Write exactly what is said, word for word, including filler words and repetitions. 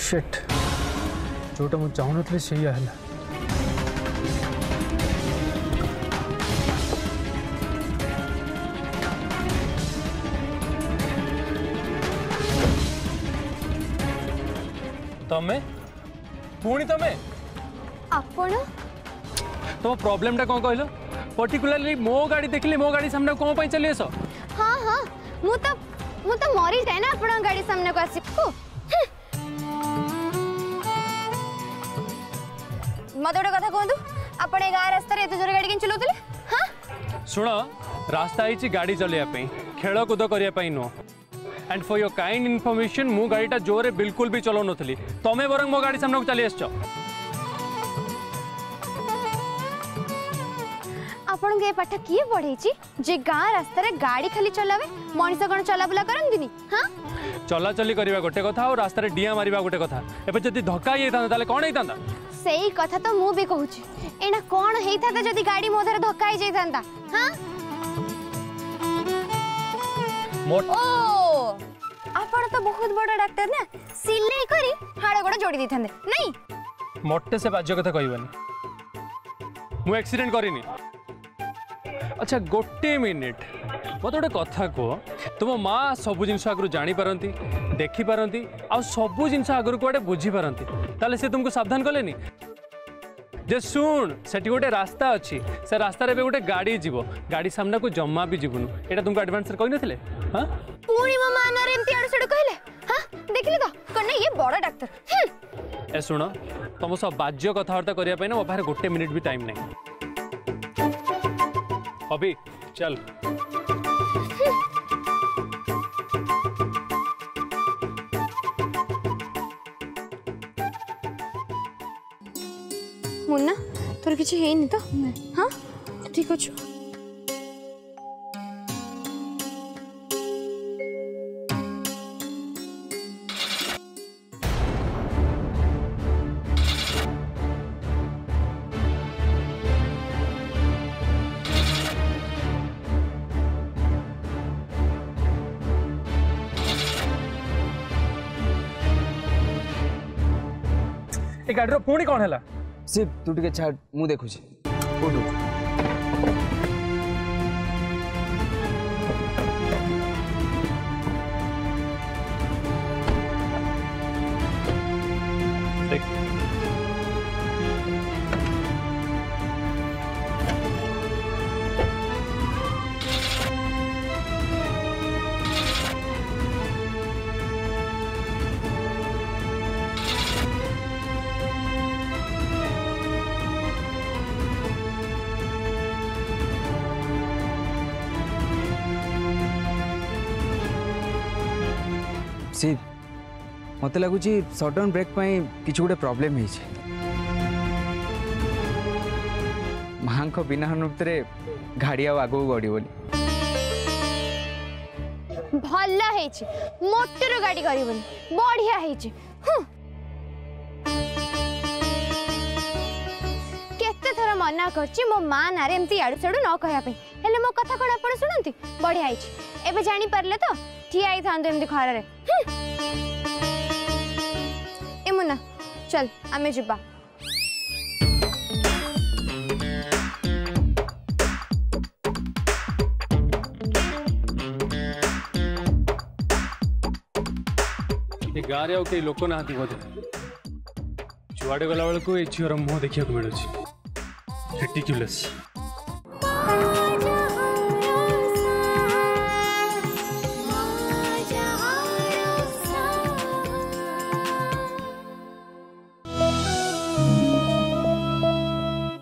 Shit जोटा मुझे चाहून थे से है तमें पुणी तमें आपण तुम प्रॉब्लम टा कौन कहल पर्टिकुलरली मो गाड़ी देखले मो गाड़ी सामने कौन पाई चली आस हाँ हाँ मु तो मु तो मरी जाए ना आपण गाड़ी सामने को आसी को मत गोटे कथा कहतु आपण ए गाँ रास्ता एत जोर गाड़ी के चलाउतले हाँ सुन रास्ता आई गाड़ी चलैया खेल कूद करने नुह and for your kind information मु गाड़ीटा जोरे बिल्कुल भी चलाउ नथली तमे बरंग मो गाड़ी सामने को चली आसछ आपण के पाठ किए पढ़े जे गाँ रास्ता रे गाड़ी खाली चलावे मनीष कौन चलाबुला करंदिनी हाँ चला चली करबा गोटे कथा और रास्ता रे डिया मारिबा गोटे कथा एबे जदी धक्का ही था ताले कोन हेतांदा सही कथा तो मु भी कहूची एना कोन हेता जदी गाड़ी मोधर धक्का ही जाइतांदा हाँ ओ आपण तो बहुत बड़ा डॉक्टर ना सिलाई करी हाड़ गोड़ जोड़ी देथांदे नहीं मोटे से बाज्य कथा कहबानी मु एक्सीडेंट करिनी अच्छा गोटे मिनिट मत गोटे कथा कह तुम माँ सबू जिन आगु जानी पारती देखी पारती आ सबू जिन आगु कड़े बुझी पारती ताले से तुमको सावधान कलेनी जे सुन से गोटे रास्ता अच्छी से रास्ता रे गोटे गाड़ी जीव गाड़ी सामने को जमा भी जीवनु एटा तुमको एडवांस कहि नथिले हां पूरी मो मान रे एमती आड़ सड़ कहले हां देखली तो कने ये बड़ा डॉक्टर ए सुन तुम सब बाज्य कथावार्ता करिया पे ना मो बाहर गोटे मिनिट भी टाइम नहीं अभी चल मुन्ना तोर किछि हेनी तो हाँ ठीक अच्छे ए गाड़ी रो पुणी कौन है सिर्फ तू टे छाड़ मु देखुची उठू सी मत लगुच सडन ब्रेक किसी गोटे प्रोब्लेम है माँ बिना अनुमति रे गाड़ी आगू गड़ी बोली भल मोटर गाड़ी करबनी बढ़िया है केते थर मना करछि मो मां नारे एमती आडू साडू न कहया पे हेले मो कथा कोन आपण सुनंती बढ़िया है एबे जानी परले तो ठिया आई थांदो एमती खरा रे ए मुन्ना चल आमे जिबा गाँव आउ कई लोक ना बोधे जुआड़े गला बेलू ये झीवर मुह देखा मिलूँ रिडिक्युलस।